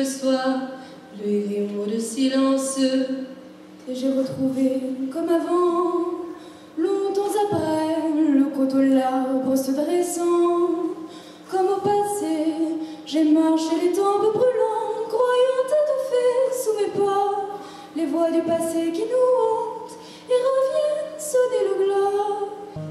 le soir, le grimoire de silence. Et j'ai retrouvé, comme avant, longtemps après, le coteau l'arbre se dressant. Comme au passé, j'ai marché les tempes brûlantes, croyant étouffer sous mes pas les voix du passé qui nous hantent et reviennent sonner le glas.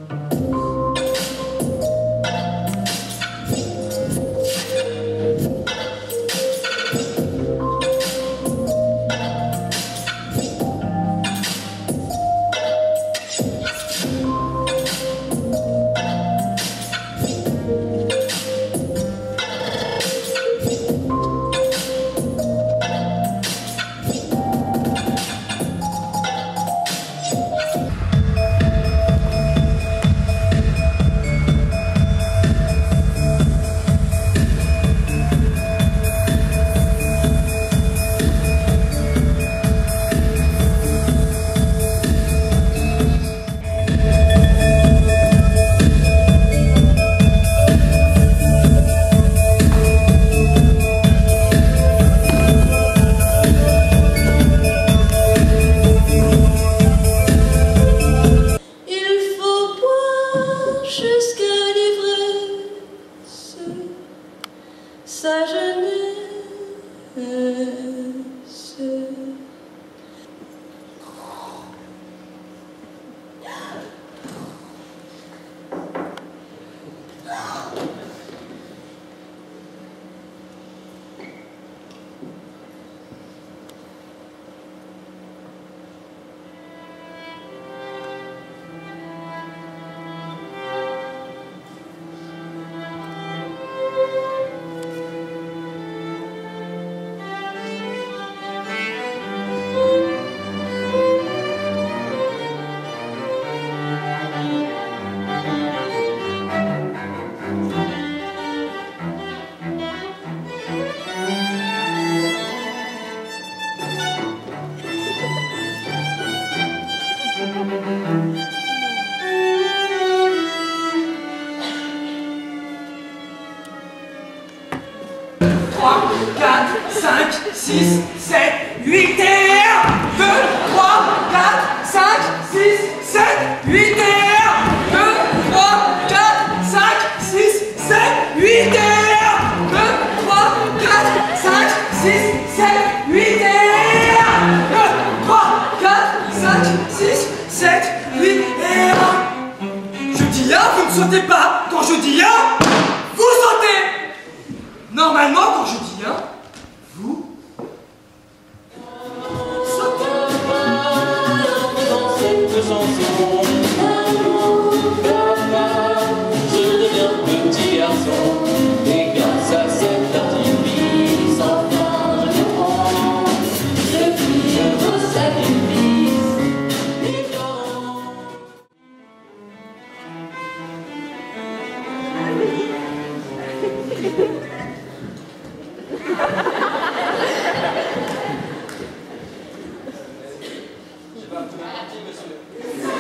Sa jeunesse. Trois, 4, 5, 6, 7, 8 et 1, 2, 3, 4, 5, 6, 7, 8 et 1, 2, 3, 4, 5, 6, 7, 8 et 1, 2, 3, 4, 5, 6, 7, 8 et 1, 2, 3, 4, 5, 6, 7, 8 et 1. Je dis 1, vous ne sautez pas. Quand je dis 1, vous sautez. Normalement, quand je dis 1, vous sautez. Dans cette chanson, je deviens petit garçon. Et grâce à cet artifice, enfin je comprends. Je prie vos sacrifices, les parents. J'ai pas un peu menti, monsieur.